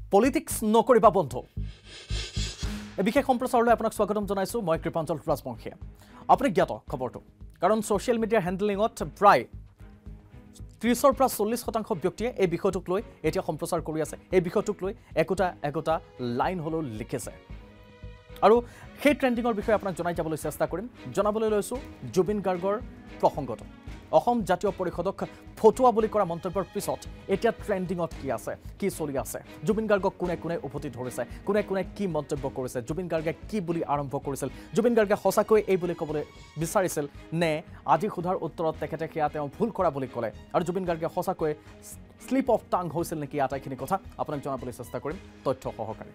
politics নকৰিবা বন্ধু এই বিশেষ সম্প্ৰচাৰলৈ আপোনাক স্বাগতম জনাইছো মই কৃপাঞ্চল ৰাজবংশী আপুনি জ্ঞাত খবৰটো কাৰণ সোশ্যাল মিডিয়া হ্যান্ডলিংত প্ৰায় 30 পৰা 40% ব্যক্তিয়ে এই বিষয়টোক লৈ এতিয়া সম্প্ৰচাৰ কৰি আছে এই বিষয়টোক লৈ একোটা লাইন হলো লিখিছে আৰু সেই ট্ৰেন্ডিংৰ বিষয়ে আপোনাক জনাই যাবলৈ চেষ্টা কৰিম জনাবলৈ লৈছো জুবিন গাৰ্গৰ প্ৰসংগটো অসম জাতীয় পৰিষদক ফটোৱা বুলি কৰা মন্তব্যৰ পিছত এতিয়া ট্ৰেন্ডিংত কি আছে কি চলি আছে জুবিন গাৰ্গক কোনে উভতি ধৰিছে কোনে কি মন্তব্য কৰিছে জুবিন গাৰ্গে কি বুলি আৰম্ভ কৰিছিল জুবিন গাৰ্গে সঁচাকৈ এই বুলি ক'বলৈ বিচাৰিছিল নে আজি খুধাৰ উত্তৰত তেখেতে কিয়া তেওঁ ভুল কৰা বুলি ক'লে আৰু জুবিন গাৰ্গে সঁচাকৈ স্লিপ অফ টাং হৈছিল নেকি আটাইখিনি কথা আপোনাক জনাবলৈ চেষ্টা কৰিম তথ্য সহকাৰে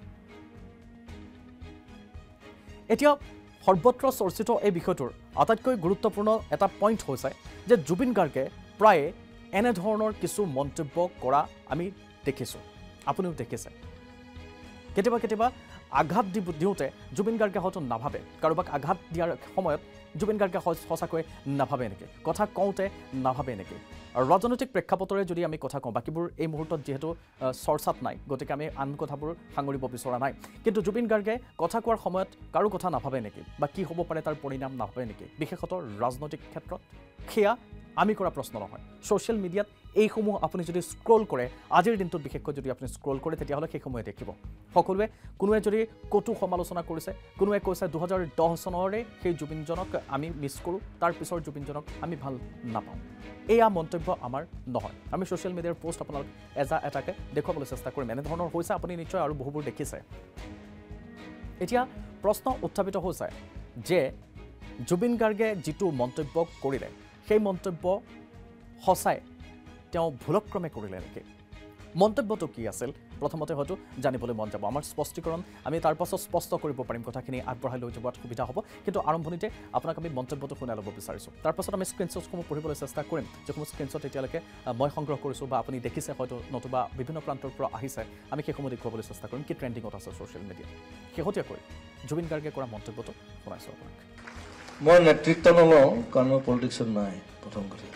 এতিয়া সৰ্বত্ৰ চৰ্চিত এই বিষয়টোৰ আটাইতকৈ গুৰুত্বপূৰ্ণ এটা পইণ্ট হৈছে যে জুবিন গাৰ্গে প্ৰায় এনে ধৰণৰ কিছু মন্তব্য কৰা আমি দেখিছোঁ আপুনিও দেখিছে কেতিয়াবা আঘাত দিওঁতে জুবিন গাৰ্গে হয়তো নাভাবে কাৰোবাক আঘাত দিয়াৰ সময়ত জুবিন গাৰ্গে সঁচাকৈ নাভাবে নেকি কথা কওঁতে নাভাবে নেকি আৰু ৰাজনৈতিক প্ৰেক্ষাপটৰে যদি আমি কথা কওঁ বাকিবোৰ এই মুহূৰ্তত যিহেতু চৰ্চাত নাই গতিকে আমি আন কথাবোৰ সাঙুৰিব বিচৰা নাই কিন্তু জুবিন গাৰ্গে কথা কোৱাৰ সময়ত কাৰো কথা নাভাবে নেকি বা কি হ'ব পাৰে তাৰ পৰিণাম নাভাবে নেকি বিশেষতঃ ৰাজনৈতিক ক্ষেত্ৰত সেয়া আমি কৰা প্ৰশ্ন নহয় সোশ্যাল মিডিয়াত এইসমূহ আপুনি যদি স্ক্ৰল কৰে আজিৰ দিনটোত বিশেষকৈ যদি আপুনি স্ক্ৰল কৰে তেতিয়াহ'লে সেই সময়ে দেখিব সকলোৱে কোনোৱে যদি কটু সমালোচনা কৰিছে কোনোৱে কৈছে 2010 চনৰে সেই জুবিনজনক আমি মিছ কৰোঁ তাৰ পিছৰ জুবিনজনক আমি ভাল নাপাওঁ এয়া মন্তব্য আমাৰ নহয় আমি সোশ্যাল মিডিয়াৰ পোষ্ট আপোনালোক এটাকে দেখুৱাবলৈ চেষ্টা কৰিম এনেধৰণৰ হৈছে আপুনি নিশ্চয় আৰু বহুবোৰ দেখিছে এতিয়া প্ৰশ্ন উত্থাপিত হৈছে যে জুবিন গাৰ্গে যিটো মন্তব্য কৰিলে সেই মন্তব্য সঁচাই তেওঁ ভুলক্ৰমে কৰিলে নেকি মন্তব্যটো কি আছিল প্ৰথমতে হয়তো জানিবলৈ মন যাব আমাৰ স্পষ্টীকৰণ আমি তাৰ পাছত স্পষ্ট কৰিব পাৰিম কথাখিনি আগবঢ়াই লৈ যোৱাত সুবিধা হ'ব কিন্তু আৰম্ভণিতে আপোনাক আমি মন্তব্যটো শুনাই ল'ব বিচাৰিছোঁ তাৰ পাছত আমি স্ক্ৰীনশ্বটসমূহ পঢ়িবলৈ চেষ্টা কৰিম যিসমূহ স্ক্ৰীনশ্বট এতিয়ালৈকে মই সংগ্ৰহ কৰিছোঁ বা আপুনি দেখিছে হয়তো নতুবা বিভিন্ন প্ৰান্তৰ পৰা আহিছে আমি সেইসমূহ দেখুৱাবলৈ চেষ্টা কৰিম কি ট্ৰেণ্ডিঙত আছে ছ'চিয়েল মিডিয়াত শেহতীয়াকৈ জুবিন গাৰ্গে কৰা মন্তব্যটো শুনাইছোঁ আপোনাক মই নেতৃত্ব নলওঁ কাৰণ মই পলিটিক্সত নাই প্ৰথম কথা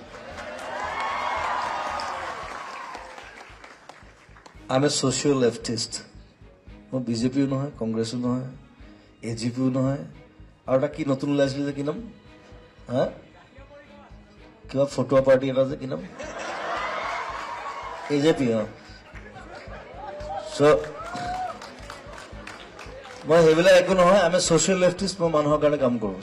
I am a social leftist মই বিজেপিও নহয় কংগ্ৰেছো নহয় এজিপিও নহয় আৰু এটা কি নতুন ওলাইছিলে যে কি নাম হা কিবা ফটোৱা পাৰ্টি এটা যে কি নাম এজেপি চ' মই সেইবিলাক একো নহয় আমি ছ'চিয়েল লেফটিষ্ট মই মানুহৰ কাৰণে কাম কৰোঁ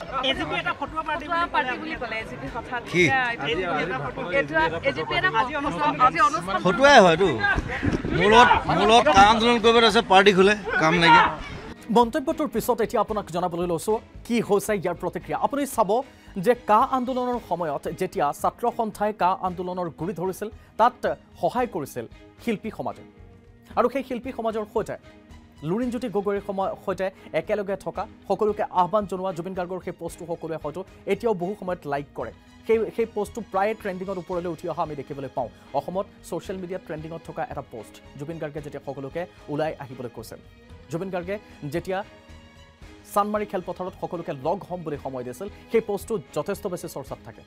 ফটোৱাই হয়তো মূলত কা আন্দোলন কৰিব আছে পাৰ্টি খোলে কাম লাগে মন্তব্যটোৰ পিছত এতিয়া আপোনাক জনাবলৈ লৈছোঁ কি হৈছে ইয়াৰ প্ৰতিক্ৰিয়া আপুনি চাব যে কা আন্দোলনৰ সময়ত যেতিয়া ছাত্ৰ সন্থাই কা আন্দোলনৰ গুৰি ধৰিছিল তাত সহায় কৰিছিল শিল্পী সমাজে আৰু সেই শিল্পী সমাজৰ সৈতে লুৰিণজ্যোতি গগৈৰ সৈতে একেলগে থকা সকলোকে আহ্বান জনোৱা জুবিন গাৰ্গৰ সেই পোষ্টটো সকলোৱে হয়তো এতিয়াও বহু সময়ত লাইক কৰে সেই পোষ্টটো প্ৰায় ট্ৰেণ্ডিঙত ওপৰলৈ উঠি অহা আমি দেখিবলৈ পাওঁ অসমত ছ'চিয়েল মিডিয়াত ট্ৰেণ্ডিঙত থকা এটা পোষ্ট জুবিন গাৰ্গে যেতিয়া সকলোকে ওলাই আহিবলৈ কৈছিল জুবিন গাৰ্গে যেতিয়া চানমাৰী খেলপথাৰত সকলোকে লগ হ'ম বুলি সময় দিছিল সেই পোষ্টটো যথেষ্ট বেছি চৰ্চাত থাকে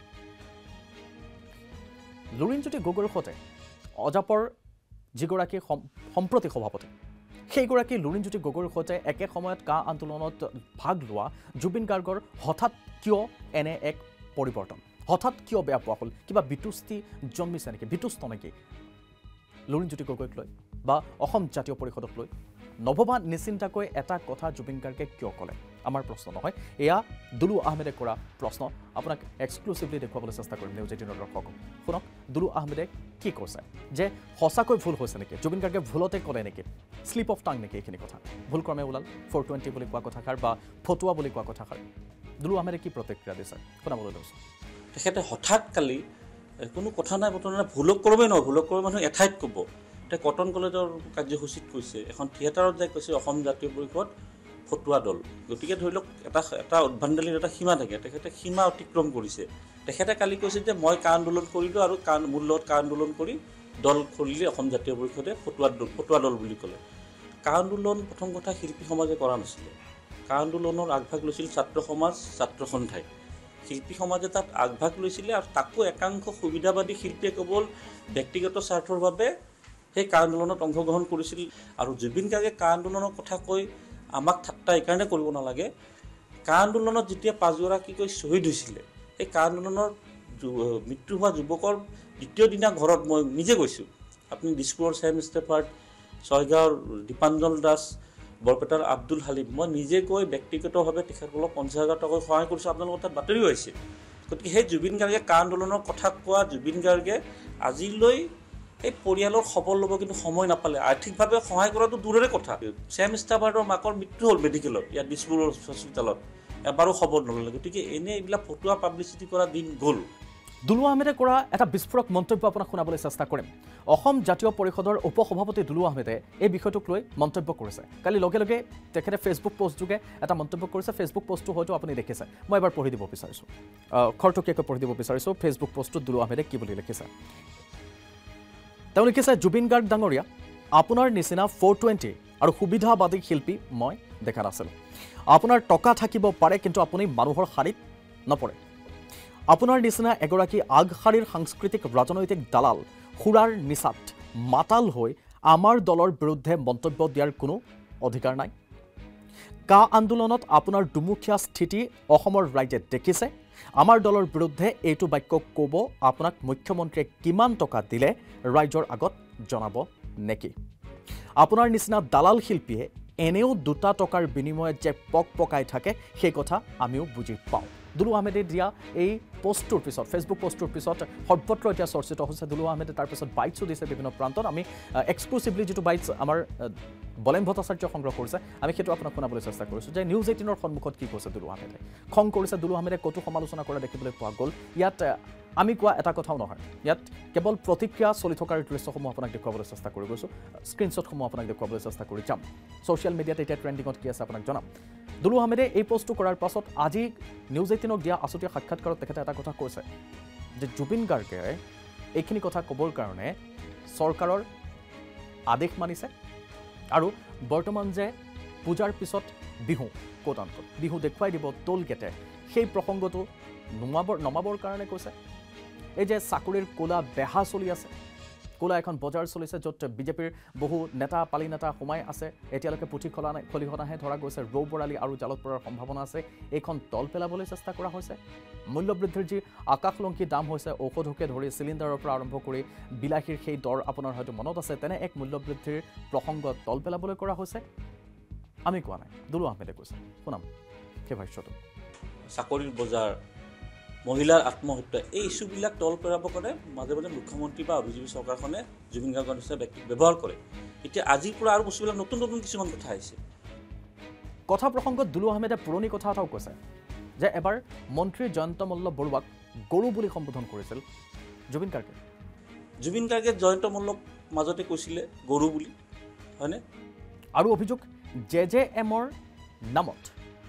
লুৰিণজ্যোতি গগৈৰ সৈতে অজাপৰ যিগৰাকী সম্প্ৰতি সভাপতি সেইগৰাকী লুৰিণজ্যোতি গগৈৰ সৈতে একে সময়ত কা আন্দোলনত ভাগ লোৱা জুবিন গাৰ্গৰ হঠাৎ কিয় এনে এক পৰিৱৰ্তন হঠাৎ কিয় বেয়া পোৱা হ'ল কিবা বিতুষ্টি জন্মিছে নেকি বিতুষ্ট নেকি লুৰিণজ্যোতি গগৈক লৈ বা অসম জাতীয় পৰিষদক লৈ নভবা নিশ্চিন্তাকৈ এটা কথা জুবিন গাৰ্গে কিয় ক'লে আমাৰ প্ৰশ্ন নহয় এয়া দুলু আহমেদে কৰা প্ৰশ্ন আপোনাক এক্সক্লুচিভলি দেখুৱাবলৈ চেষ্টা কৰিম নিউজ 18 দৰ্শকক শুনক দুলু আহমেদে কি কৈছে যে সঁচাকৈ ভুল হৈছে নেকি জুবিন গাৰ্গে ভুলতে ক'লে নেকি স্লিপ অফ টাং নেকি এইখিনি কথা ভুলক্ৰমে ওলাল 420 বুলি কোৱা কথাষাৰ বা ফটোৱা বুলি কোৱা কথাষাৰ দুলু আহমেদে কি প্ৰতিক্ৰিয়া দিছে শুনাবলৈ লৈছোঁ তেখেতে হঠাৎ কালি কোনো কথা নাই বতৰা নাই ভুলক্ৰমে নহয় ভুলক্ৰমে মানুহ এঠাইত ক'ব এতিয়া কটন কলেজৰ কাৰ্যসূচীত কৈছে এখন থিয়েটাৰত যাই কৈছে অসম জাতীয় পৰিষদ ফটোৱা দল গতিকে ধৰি লওক এটা উদ্ভণ্ডালিৰ এটা সীমা থাকে তেখেতে সীমা অতিক্ৰম কৰিছে তেখেতে কালি কৈছে যে মই কা আন্দোলন কৰিলোঁ আৰু মোৰ লগত কা আন্দোলন কৰি দল খুলিলে অসম জাতীয় পৰিষদে ফটোৱা দল বুলি ক'লে কা আন্দোলন প্ৰথম কথা শিল্পী সমাজে কৰা নাছিলে কা আন্দোলনৰ আগভাগ লৈছিল ছাত্ৰ সমাজ ছাত্ৰ সন্থাই শিল্পী সমাজে তাত আগভাগ লৈছিলে আৰু তাকো একাংশ সুবিধাবাদী শিল্পীয়ে কেৱল ব্যক্তিগত স্বাৰ্থৰ বাবে সেই কা আন্দোলনত অংশগ্ৰহণ কৰিছিল আৰু জুবিন গাৰ্গে কা আন্দোলনৰ কথা কৈ আমাক ঠাট্টা এইকাৰণে কৰিব নালাগে কা আন্দোলনত যেতিয়া 5গৰাকীকৈ শ্বহীদ হৈছিলে এই কা আন্দোলনৰ মৃত্যু হোৱা যুৱকৰ দ্বিতীয় দিনা ঘৰত মই নিজে গৈছোঁ আপুনি দিছপুৰৰ ছেম ষ্টেফাৰ্ড ছয়গাঁৱৰ দীপাঞ্জল দাস বৰপেটাৰ আব্দুল হালিম মই নিজে গৈ ব্যক্তিগতভাৱে তেখেতসকলক 50,000 টকা সহায় কৰিছোঁ আপোনালোকৰ তাত বাতৰিও আহিছে গতিকে সেই জুবিন গাৰ্গে কা আন্দোলনৰ কথা কোৱা জুবিন গাৰ্গে আজিলৈ এই পৰিয়ালৰ খবৰ ল'ব কিন্তু সময় নাপালে আৰ্থিকভাৱে সহায় কৰাটো দূৰৰে কথা ছেম ষ্টেফাৰ্ডৰ মাকৰ মৃত্যু হ'ল মেডিকেলত ইয়াত দিছপুৰৰ হস্পিটেলত এবাৰো খবৰ নল'লে গতিকে এনে এইবিলাক ফটোৱা পাব্লিচিটি কৰা দিন গ'ল দুলু আহমেদে কৰা এটা বিস্ফোৰক মন্তব্য আপোনাক শুনাবলৈ চেষ্টা কৰিম অসম জাতীয় পৰিষদৰ উপসভাপতি দুলু আহমেদে এই বিষয়টোক লৈ মন্তব্য কৰিছে কালি লগে লগে তেখেতে ফেচবুক পোষ্ট যোগে এটা মন্তব্য কৰিছে ফেচবুক পোষ্টটো হয়তো আপুনি দেখিছে মই এবাৰ পঢ়ি দিব বিচাৰিছোঁ খৰটকীয়াকৈ পঢ়ি দিব বিচাৰিছোঁ ফেচবুক পোষ্টটোত দুলু আহমেদে কি বুলি লিখিছে তেওঁ লিখিছে জুবিন গাৰ্গ ডাঙৰীয়া আপোনাৰ নিচিনা 420 আৰু সুবিধাবাদী শিল্পী মই দেখা নাছিলোঁ আপোনাৰ টকা থাকিব পাৰে কিন্তু আপুনি মানুহৰ শাৰীত নপৰে আপোনাৰ নিচিনা এগৰাকী আগশাৰীৰ সাংস্কৃতিক ৰাজনৈতিক দালাল খুৰাৰ নিচাত মাতাল হৈ আমাৰ দলৰ বিৰুদ্ধে মন্তব্য দিয়াৰ কোনো অধিকাৰ নাই কা আন্দোলনত আপোনাৰ দুমুখীয়া স্থিতি অসমৰ ৰাইজে দেখিছে আমাৰ দলৰ বিৰুদ্ধে এইটো বাক্য ক'ব আপোনাক মুখ্যমন্ত্ৰীয়ে কিমান টকা দিলে ৰাইজৰ আগত জনাব নেকি আপোনাৰ নিচিনা দালাল শিল্পীয়ে এনেও 2 টকাৰ বিনিময়ত যে পকাই থাকে সেই কথা আমিও বুজি পাওঁ দুলু আহমেদে দিয়া এই পোষ্টটোৰ পিছত ফেচবুক পোষ্টটোৰ পিছত সৰ্বত্ৰ এতিয়া চৰ্চিত হৈছে দুলু আহমেদে তাৰ পিছত বাইটছো দিছে বিভিন্ন প্ৰান্তত আমি এক্সক্লুচিভলি যেটো বাইটছ আমাৰ বলেন ভট্টাচাৰ্য সংগ্ৰহ কৰিছে আমি সেইটো আপোনাক শুনাবলৈ চেষ্টা কৰিছোঁ যে নিউজ 18ৰ সন্মুখত কি কৈছে দুলু আহমেদে খং কৰিছে দুলু আহমেদে কতো সমালোচনা কৰা দেখিবলৈ পোৱা গ'ল ইয়াত আমি কোৱা এটা কথাও নহয় ইয়াত কেৱল প্ৰতিক্ৰিয়া চলি থকাৰ দৃশ্যসমূহ আপোনাক দেখুৱাবলৈ চেষ্টা কৰি গৈছোঁ স্ক্ৰীনশ্বটসমূহ আপোনাক দেখুৱাবলৈ চেষ্টা কৰি যাম ছ'চিয়েল মিডিয়াত এতিয়া ট্ৰেণ্ডিঙত কি আছে আপোনাক জনাম দুলু আহমেদে এই পোষ্টটো কৰাৰ পাছত আজি নিউজ 18ক দিয়া আছুতীয়া সাক্ষাৎকাৰত তেখেতে এটা কথা কৈছে যে জুবিন গাৰ্গে এইখিনি কথা ক'বৰ কাৰণে চৰকাৰৰ আদেশ মানিছে আৰু বৰ্তমান যে পূজাৰ পিছত বিহু কোটানকোট বিহু দেখুৱাই দিব টোল গেটে সেই প্ৰসংগটো নমাবৰ কাৰণে কৈছে এই যে চাকৰিৰ কোলা বেহা চলি আছে কোলা এখন বজাৰ চলিছে য'ত বিজেপিৰ বহু নেতা পালি নেতা সোমাই আছে এতিয়ালৈকে পুথি খলিহনাহে ধৰা গৈছে ৰৌ বৰালি আৰু জালত পৰাৰ সম্ভাৱনা আছে এইখন তল পেলাবলৈ চেষ্টা কৰা হৈছে মূল্যবৃদ্ধিৰ যি আকাশলংকী দাম হৈছে ঔষধকে ধৰি চিলিণ্ডাৰৰ পৰা আৰম্ভ কৰি বিলাহীৰ সেই দৰ আপোনাৰ হয়তো মনত আছে তেনে এক মূল্যবৃদ্ধিৰ প্ৰসংগ তল পেলাবলৈ কৰা হৈছে আমি কোৱা নাই দুলু আহমেদে কৈছে শুনাম সেই ভাষ্যটো চাকৰিৰ বজাৰ মহিলাৰ আত্মহত্যা এই ইস্যুবিলাক তল পেলাবৰ কাৰণে মাজে মাজে মুখ্যমন্ত্ৰী বা বিজেপি চৰকাৰখনে জুবিন গাৰ্গৰ নিচিনা ব্যক্তিক ব্যৱহাৰ কৰে এতিয়া আজিৰ পৰা আৰু বস্তুবিলাক নতুন নতুন কিছুমান কথা আহিছে কথা প্ৰসংগত দুলু আহমেদে পুৰণি কথা এটাও কৈছে যে এবাৰ মন্ত্ৰী জয়ন্ত মল্ল বৰুৱাক গৰু বুলি সম্বোধন কৰিছিল জুবিন গাৰ্গে জয়ন্ত মল্লক মাজতে কৈছিলে গৰু বুলি হয়নে আৰু অভিযোগ JJMৰ নামত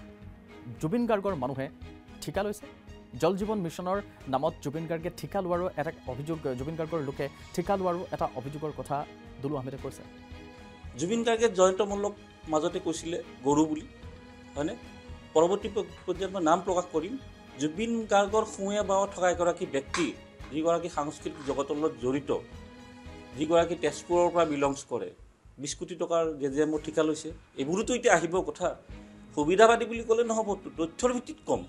জুবিন গাৰ্গৰ মানুহে ঠিকা লৈছে জল জীৱন মিছনৰ নামত জুবিন গাৰ্গে ঠিকা লোৱাৰো এটা অভিযোগ জুবিন গাৰ্গৰ লোকে ঠিকা লোৱাৰো এটা অভিযোগৰ কথা দুলু আহমেদে কৈছে জুবিন গাৰ্গে জয়ন্ত মল্লক মাজতে কৈছিলে গৰু বুলি হয়নে পৰৱৰ্তী পৰ্যায়ত মই নাম প্ৰকাশ কৰিম জুবিন গাৰ্গৰ খুঁৱে বাও থকা এগৰাকী ব্যক্তি যিগৰাকী সাংস্কৃতিক জগতৰ লগত জড়িত যিগৰাকী তেজপুৰৰ পৰা বিলংছ কৰে 20 কোটি টকাৰ JJMৰ ঠিকা লৈছে এইবোৰতো এতিয়া আহিব কথা সুবিধাবাদী বুলি ক'লে নহ'ব তথ্যৰ ভিত্তিত কম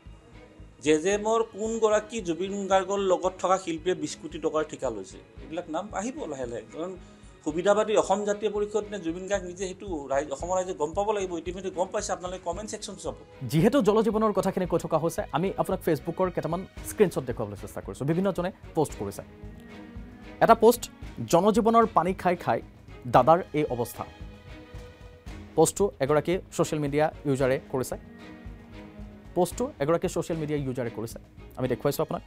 JJMৰ কোনগৰাকী জুবিন গাৰ্গৰ লগত থকা শিল্পীয়ে 20 কোটি টকাৰ ঠিকা লৈছে এইবিলাক নাম আহিব লাহে লাহে কাৰণ সুবিধাবাদী অসম জাতীয় পৰিষদ নে জুবিন গাৰ্গ নিজে হেতু অসমৰ ৰাইজে গম পাব লাগিব ইতিমধ্যে গম পাইছে আপোনালোকে কমেন্ট সেকশন চাব যেহেতু জল জীৱনৰ কথাখিনি কৈ থকা হৈছে আমি আপোনাক ফেচবুকৰ কেইটামান স্ক্ৰীনশ্বট দেখুৱাবলৈ চেষ্টা কৰিছোঁ বিভিন্নজনে পোষ্ট কৰিছে এটা পোষ্ট জনজীৱনৰ পানী খাই খাই দাদাৰ এই অৱস্থা পোষ্টটো এগৰাকী ছ'চিয়েল মিডিয়া ইউজাৰে কৰিছে আমি দেখুৱাইছোঁ আপোনাক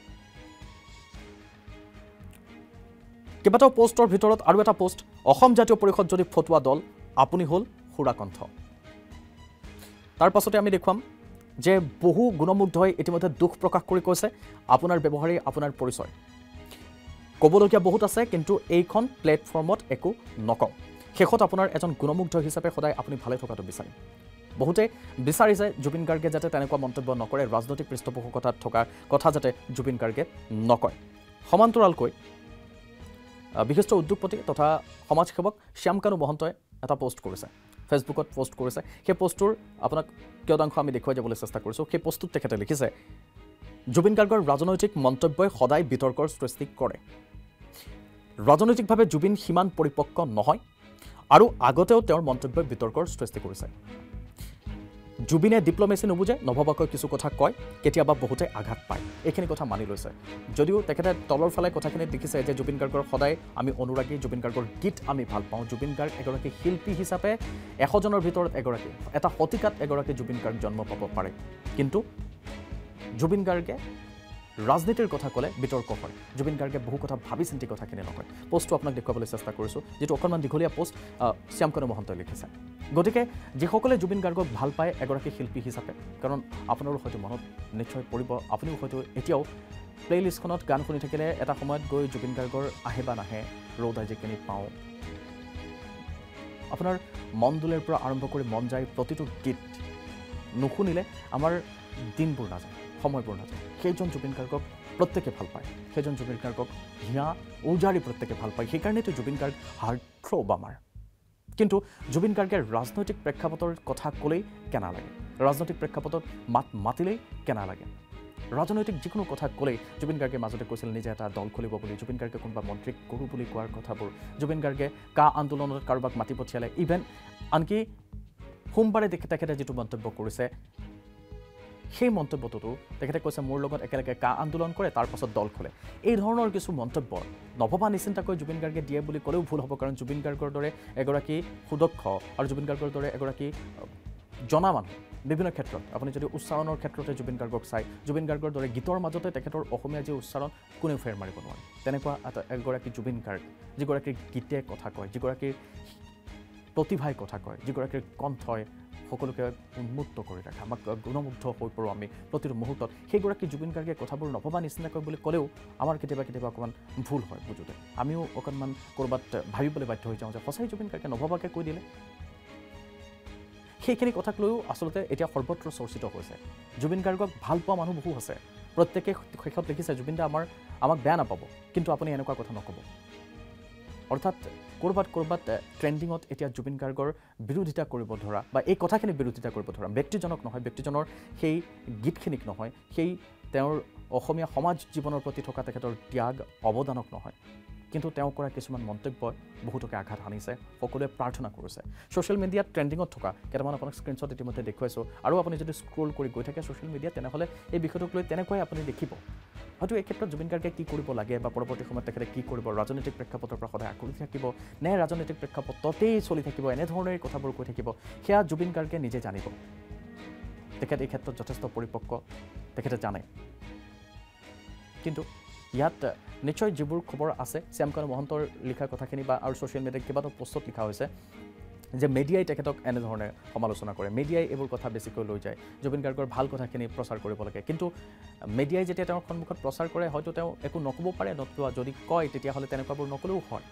কেইবাটাও পোষ্টৰ ভিতৰত আৰু এটা পোষ্ট অসম জাতীয় পৰিষদ যদি ফটোৱা দল আপুনি হ'ল সুৰাকণ্ঠ তাৰ পাছতে আমি দেখুৱাম যে বহু গুণমুগ্ধই ইতিমধ্যে দুখ প্ৰকাশ কৰি কৈছে আপোনাৰ ব্যৱহাৰেই আপোনাৰ পৰিচয় ক'বলগীয়া বহুত আছে কিন্তু এইখন প্লেটফৰ্মত একো নকওঁ শেষত আপোনাৰ এজন গুণমুগ্ধ হিচাপে সদায় আপুনি ভালে থকাটো বিচাৰিম বহুতে বিচাৰিছে জুবিন গাৰ্গে যাতে তেনেকুৱা মন্তব্য নকৰে ৰাজনৈতিক পৃষ্ঠপোষকতাত থকা কথা যাতে জুবিন গাৰ্গে নকয় সমান্তৰালকৈ বিশিষ্ট উদ্যোগপতি তথা সমাজসেৱক শ্যামকানু মহন্তই এটা পোষ্ট কৰিছে ফেচবুকত পোষ্ট কৰিছে সেই পোষ্টটোৰ আপোনাক কিয়দাংশ আমি দেখুৱাই যাবলৈ চেষ্টা কৰিছোঁ সেই পোষ্টটোত তেখেতে লিখিছে জুবিন গাৰ্গৰ ৰাজনৈতিক মন্তব্যই সদায় বিতৰ্কৰ সৃষ্টি কৰে ৰাজনৈতিকভাৱে জুবিন সিমান পৰিপক্ক নহয় আৰু আগতেও তেওঁৰ মন্তব্যই বিতৰ্কৰ সৃষ্টি কৰিছে জুবিনে ডিপ্ল'মেচি নুবুজে নভবাকৈ কিছু কথা কয় কেতিয়াবা বহুতে আঘাত পায় এইখিনি কথা মানি লৈছে যদিও তেখেতে তলৰ ফালে কথাখিনি দেখিছে যে জুবিন গাৰ্গৰ সদায় আমি অনুৰাগী জুবিন গাৰ্গৰ গীত আমি ভাল পাওঁ জুবিন গাৰ্গ এগৰাকী শিল্পী হিচাপে 100 জনৰ ভিতৰত এগৰাকী এটা শতিকাত এগৰাকী জুবিন গাৰ্গ জন্ম পাব পাৰে কিন্তু জুবিন গাৰ্গে ৰাজনীতিৰ কথা ক'লে বিতৰ্ক হয় জুবিন গাৰ্গে বহু কথা ভাবি চিন্তি কথাখিনি নকয় পোষ্টটো আপোনাক দেখুৱাবলৈ চেষ্টা কৰিছোঁ যেটো অকণমান দীঘলীয়া পোষ্ট শ্যামকানু মহন্তই লিখিছে গতিকে যিসকলে জুবিন গাৰ্গক ভাল পায় এগৰাকী শিল্পী হিচাপে কাৰণ আপোনাৰো হয়তো মনত নিশ্চয় পৰিব আপুনিও হয়তো এতিয়াও প্লেলিষ্টখনত গান শুনি থাকিলে এটা সময়ত গৈ জুবিন গাৰ্গৰ আহে বা নাহে ৰৌদাই যিখিনি পাওঁ আপোনাৰ মন দুলেৰ পৰা আৰম্ভ কৰি মন যায় প্ৰতিটো গীত নুশুনিলে আমাৰ দিনবোৰ নাযায় সময়বোৰ নাযায় সেইজন জুবিন গাৰ্গক প্ৰত্যেকে ভাল পায় সেইজন জুবিন গাৰ্গক হিয়া উজাৰি প্ৰত্যেকে ভাল পায় সেইকাৰণেতো জুবিন গাৰ্গ হাৰ্টথ্ৰব আমাৰ কিন্তু জুবিন গাৰ্গে ৰাজনৈতিক প্ৰেক্ষাপটৰ কথা ক'লেই কেনা লাগে ৰাজনৈতিক প্ৰেক্ষাপটত মাতিলেই কেনা লাগে ৰাজনৈতিক যিকোনো কথা ক'লেই জুবিন গাৰ্গে মাজতে কৈছিল নিজে এটা দল খুলিব বুলি জুবিন গাৰ্গে কোনোবা মন্ত্ৰীক কৰোঁ বুলি কোৱাৰ কথাবোৰ জুবিন গাৰ্গে কা আন্দোলনত কাৰোবাক মাতি পঠিয়ালে ইভেন আনকি সোমবাৰে তেখেতে যিটো মন্তব্য কৰিছে সেই মন্তব্যটো তেখেতে কৈছে মোৰ লগত একেলগে কা আন্দোলন কৰে তাৰ পাছত দল খোলে এই ধৰণৰ কিছু মন্তব্য নভবা নিচিন্তাকৈ জুবিন গাৰ্গে দিয়ে বুলি ক'লেও ভুল হ'ব কাৰণ জুবিন গাৰ্গৰ দৰে এগৰাকী সুদক্ষ আৰু জুবিন গাৰ্গৰ দৰে এগৰাকী জনা মানুহ বিভিন্ন ক্ষেত্ৰত আপুনি যদি উচ্চাৰণৰ ক্ষেত্ৰতে জুবিন গাৰ্গক চাই জুবিন গাৰ্গৰ দৰে গীতৰ মাজতে তেখেতৰ অসমীয়া যি উচ্চাৰণ কোনেও ফেৰ মাৰিব নোৱাৰে তেনেকুৱা এগৰাকী জুবিন গাৰ্গ যিগৰাকী গীতে কথা কয় যিগৰাকীৰ প্ৰতিভাই কথা কয় যিগৰাকীৰ কণ্ঠই সকলোকে উন্মুক্ত কৰি ৰাখে আমাক গুণমুগ্ধ হৈ পৰোঁ আমি প্ৰতিটো মুহূৰ্তত সেইগৰাকী জুবিন গাৰ্গে কথাবোৰ নভবা নিচিনাকৈ বুলি ক'লেও আমাৰ কেতিয়াবা অকণমান ভুল হয় বুজোতে আমিও অকণমান ক'ৰবাত ভাবিবলৈ বাধ্য হৈ যাওঁ যে সঁচাই জুবিন গাৰ্গে নভবাকৈ কৈ দিলে সেইখিনি কথাক লৈও আচলতে এতিয়া সৰ্বত্ৰ চৰ্চিত হৈছে জুবিন গাৰ্গক ভাল পোৱা মানুহ বহু আছে প্ৰত্যেকে শেষত লিখিছে জুবিন দা আমাক বেয়া নাপাব কিন্তু আপুনি এনেকুৱা কথা নক'ব অৰ্থাৎ ক'ৰবাত ট্ৰেণ্ডিঙত এতিয়া জুবিন গাৰ্গৰ বিৰোধিতা কৰিব ধৰা বা এই কথাখিনি বিৰোধিতা কৰিব ধৰা ব্যক্তিজনক নহয় ব্যক্তিজনৰ সেই গীতখিনিক নহয় সেই তেওঁৰ অসমীয়া সমাজ জীৱনৰ প্ৰতি থকা তেখেতৰ ত্যাগ অৱদানক নহয় কিন্তু তেওঁ কৰা কিছুমান মন্তব্যই বহুতকে আঘাত আনিছে সকলোৱে প্ৰাৰ্থনা কৰিছে ছ'চিয়েল মিডিয়াত ট্ৰেণ্ডিঙত থকা কেইটামান আপোনাক স্ক্ৰীনশ্বট ইতিমধ্যে দেখুৱাইছোঁ আৰু আপুনি যদি স্ক্ৰল কৰি গৈ থাকে ছ'চিয়েল মিডিয়াত তেনেহ'লে এই বিষয়টোক লৈ তেনেকুৱাই আপুনি দেখিব হয়তো এই ক্ষেত্ৰত জুবিন গাৰ্গে কি কৰিব লাগে বা পৰৱৰ্তী সময়ত তেখেতে কি কৰিব ৰাজনৈতিক প্ৰেক্ষাপটৰ পৰা সদায় আঁকোৱালি থাকিব নে ৰাজনৈতিক প্ৰেক্ষাপটতেই চলি থাকিব এনেধৰণেৰে কথাবোৰ কৈ থাকিব সেয়া জুবিন গাৰ্গে নিজে জানিব তেখেত এই ক্ষেত্ৰত যথেষ্ট পৰিপক্ক তেখেতে জানে কিন্তু ইয়াত নিশ্চয় যিবোৰ খবৰ আছে শ্যামকানু মহন্তৰ লিখা কথাখিনি বা আৰু ছ'চিয়েল মিডিয়াত কেইবাটাও পোষ্টত লিখা হৈছে যে মিডিয়াই তেখেতক এনেধৰণে সমালোচনা কৰে মিডিয়াই এইবোৰ কথা বেছিকৈ লৈ যায় জুবিন গাৰ্গৰ ভাল কথাখিনি প্ৰচাৰ কৰিব লাগে কিন্তু মিডিয়াই যেতিয়া তেওঁৰ সন্মুখত প্ৰচাৰ কৰে হয়তো তেওঁ একো নক'ব পাৰে নতুবা যদি কয় তেতিয়াহ'লে তেনেকুৱাবোৰ নকলেও হয়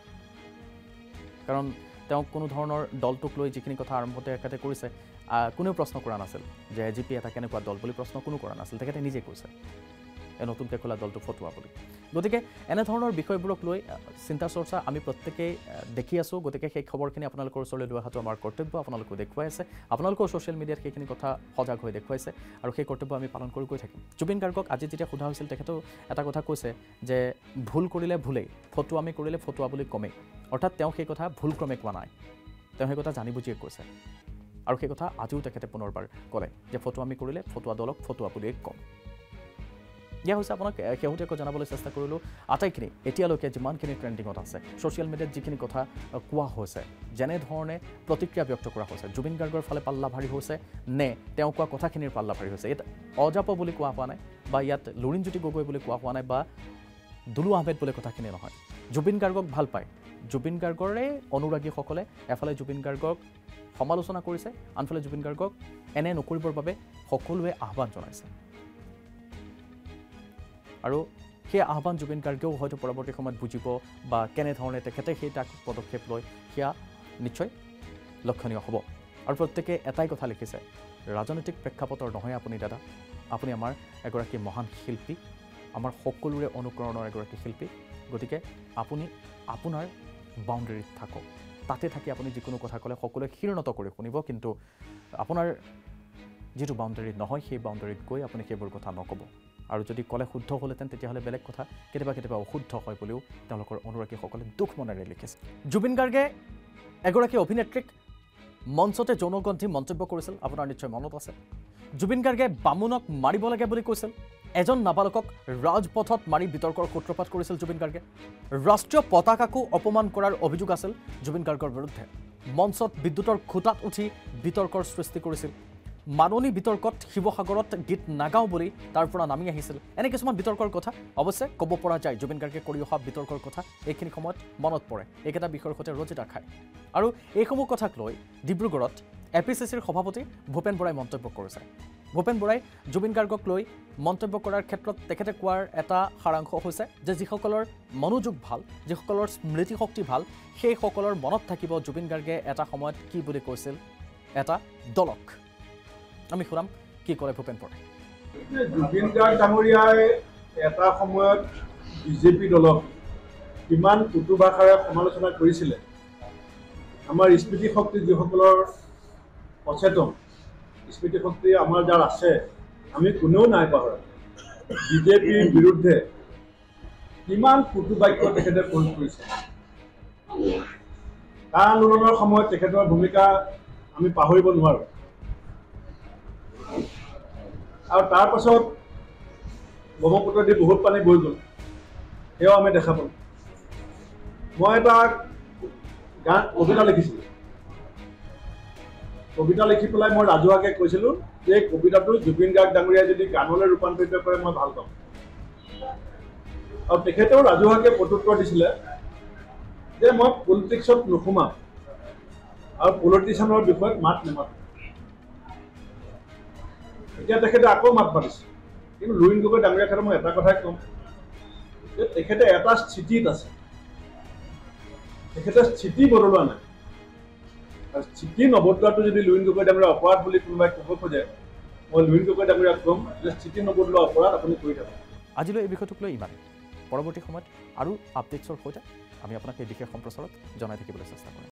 কাৰণ তেওঁ কোনো ধৰণৰ দলটোক লৈ যিখিনি কথা আৰম্ভতে একেতে কৰিছে কোনেও প্ৰশ্ন কৰা নাছিল যে এজিপি এটা কেনেকুৱা দল বুলি প্ৰশ্ন কোনো কৰা নাছিল তেখেতে নিজে কৈছে এই নতুনকৈ খোলা দলটো ফটোৱা বুলি গতিকে এনেধৰণৰ বিষয়বোৰক লৈ চিন্তা চৰ্চা আমি প্ৰত্যেকেই দেখি আছোঁ গতিকে সেই খবৰখিনি আপোনালোকৰ ওচৰলৈ লৈ অহাটো আমাৰ কৰ্তব্য আপোনালোকেও দেখুৱাই আছে আপোনালোকেও ছ'চিয়েল মিডিয়াত সেইখিনি কথা সজাগ হৈ দেখুৱাইছে আৰু সেই কৰ্তব্য আমি পালন কৰি গৈ থাকিম জুবিন গাৰ্গক আজি যেতিয়া সোধা হৈছিল তেখেতেও এটা কথা কৈছে যে ভুল কৰিলে ভুলেই ফটোৱামি কৰিলে ফটোৱা বুলি কমেই অৰ্থাৎ তেওঁ সেই কথা ভুলক্ৰমে কোৱা নাই তেওঁ সেই কথা জানি বুজিয়ে কৈছে আৰু সেই কথা আজিও তেখেতে পুনৰবাৰ ক'লে যে ফটোৱামি কৰিলে ফটোৱা দলক ফটোৱা বুলিয়ে কম ইয়া হৈছে আপোনাক শেহতীয়াকৈ জানাবলৈ চেষ্টা কৰিলোঁ আটাইখিনি এতিয়ালৈকে যিমানখিনি ট্ৰেণ্ডিঙত আছে ছ'চিয়েল মিডিয়াত যিখিনি কথা কোৱা হৈছে যেনেধৰণে প্ৰতিক্ৰিয়া ব্যক্ত কৰা হৈছে জুবিন গাৰ্গৰ ফালে পাল্লা ভাৰী হৈছে নে তেওঁ কোৱা কথাখিনিৰ পাল্লা ভাৰী হৈছে ইয়াত অজাপ বুলি কোৱা হোৱা নাই বা ইয়াত লুৰিণজ্যোতি গগৈ বুলি কোৱা হোৱা নাই বা দুলু আহমেদ বুলি কথাখিনি নহয় জুবিন গাৰ্গক ভাল পায় জুবিন গাৰ্গৰে অনুৰাগীসকলে এফালে জুবিন গাৰ্গক সমালোচনা কৰিছে আনফালে জুবিন গাৰ্গক এনে নকৰিবৰ বাবে সকলোৱে আহ্বান জনাইছে আৰু সেই আহ্বান জুবিন গাৰ্গেও হয়তো পৰৱৰ্তী সময়ত বুজিব বা কেনেধৰণে তেখেতে সেই তাক পদক্ষেপ লয় সেয়া নিশ্চয় লক্ষণীয় হ'ব আৰু প্ৰত্যেকে এটাই কথা লিখিছে ৰাজনৈতিক প্ৰেক্ষাপটৰ নহয় আপুনি দাদা আপুনি আমাৰ এগৰাকী মহান শিল্পী আমাৰ সকলোৰে অনুকৰণৰ এগৰাকী শিল্পী গতিকে আপুনি আপোনাৰ বাউণ্ডেৰীত থাকক তাতে থাকি আপুনি যিকোনো কথা ক'লে সকলোৱে শিৰণত কৰি শুনিব কিন্তু আপোনাৰ যিটো বাউণ্ডেৰী নহয় সেই বাউণ্ডেৰীত গৈ আপুনি সেইবোৰ কথা নক'ব আৰু যদি ক'লে শুদ্ধ হ'লহেঁতেন তেতিয়াহ'লে বেলেগ কথা কেতিয়াবা অশুদ্ধ হয় বুলিও তেওঁলোকৰ অনুৰাগীসকলে দুখ মনেৰে লিখিছে জুবিন গাৰ্গে এগৰাকী অভিনেত্ৰীক মঞ্চতে যৌনগন্ধি মন্তব্য কৰিছিল আপোনাৰ নিশ্চয় মনত আছে জুবিন গাৰ্গে বামুণক মাৰিব লাগে বুলি কৈছিল এজন নাবালকক ৰাজপথত মাৰি বিতৰ্কৰ সূত্ৰপাত কৰিছিল জুবিন গাৰ্গে ৰাষ্ট্ৰীয় পতাকাকো অপমান কৰাৰ অভিযোগ আছিল জুবিন গাৰ্গৰ বিৰুদ্ধে মঞ্চত বিদ্যুতৰ খুঁটাত উঠি বিতৰ্কৰ সৃষ্টি কৰিছিল মাননী বিতৰ্কত শিৱসাগৰত গীত নাগাওঁ বুলি তাৰ পৰা নামি আহিছিল এনে কিছুমান বিতৰ্কৰ কথা অৱশ্যে ক'ব পৰা যায় জুবিন গাৰ্গে কৰি অহা বিতৰ্কৰ কথা এইখিনি সময়ত মনত পৰে এইকেইটা বিষয়ৰ সৈতে ৰচিতা খায় আৰু এইসমূহ কথাক লৈ ডিব্ৰুগড়ত এপিচিচিৰ সভাপতি ভূপেন বৰাই মন্তব্য কৰিছে ভূপেন বৰাই জুবিন গাৰ্গক লৈ মন্তব্য কৰাৰ ক্ষেত্ৰত তেখেতে কোৱাৰ এটা সাৰাংশ হৈছে যে যিসকলৰ মনোযোগ ভাল যিসকলৰ স্মৃতিশক্তি ভাল সেইসকলৰ মনত থাকিব জুবিন গাৰ্গে এটা সময়ত কি বুলি কৈছিল এটা দলক আমি শুনাম কি কৰে ভূপেন বৰাই জুবিন গাৰ্গ ডাঙৰীয়াই এটা সময়ত বিজেপি দলক কিমান টুটু ভাষাৰে সমালোচনা কৰিছিলে আমাৰ স্মৃতিশক্তি যিসকলৰ সচেতন স্মৃতিশক্তি আমাৰ যাৰ আছে আমি কোনেও নাই পাহৰা বিজেপিৰ বিৰুদ্ধে কিমান টুটু বাক্য তেখেতে প্ৰয়োগ কৰিছে কা আন্দোলনৰ সময়ত তেখেতৰ ভূমিকা আমি পাহৰিব নোৱাৰোঁ আৰু তাৰ পাছত ব্ৰহ্মপুত্ৰ দি বহুত পানী বৈ গ'ল সেয়াও আমি দেখা পালোঁ মই এটা কবিতা লিখিছিলোঁ কবিতা লিখি পেলাই মই ৰাজহুৱাকৈ কৈছিলোঁ যে এই কবিতাটো জুবিন গাৰ্গ ডাঙৰীয়াই যদি গানলৈ ৰূপান্তৰিত কৰে মই ভাল পাম আৰু তেখেতেও ৰাজহুৱাকৈ প্ৰত্যুত্তৰ দিছিলে যে মই পলিটিক্সত নোসোমাম আৰু পলিটিচিয়ানৰ বিষয়ত মাত নেমাতোঁ এতিয়া তেখেতে আকৌ মাত মাতিছে কিন্তু লুৰিণ গগৈ ডাঙৰীয়াৰ ক্ষেত্ৰত মই এটা কথাই ক'ম যে তেখেতে এটা স্থিতিত আছে তেখেতে স্থিতি বদলোৱা নাই আৰু স্থিতি নবদলোৱাটো যদি লুৰিণ গগৈ ডাঙৰীয়া অপৰাধ বুলি কোনোবাই ক'ব খোজে মই লুৰিণ গগৈ ডাঙৰীয়াক ক'ম যে স্থিতি নবদলোৱা অপৰাধ আপুনি কৰি থাকক আজিলৈ এই বিষয়টোক লৈ ইমানেই পৰৱৰ্তী সময়ত আৰু আপডেটছৰ সৈতে আমি আপোনাক এই বিশেষ সম্প্ৰচাৰত জনাই থাকিবলৈ চেষ্টা কৰিম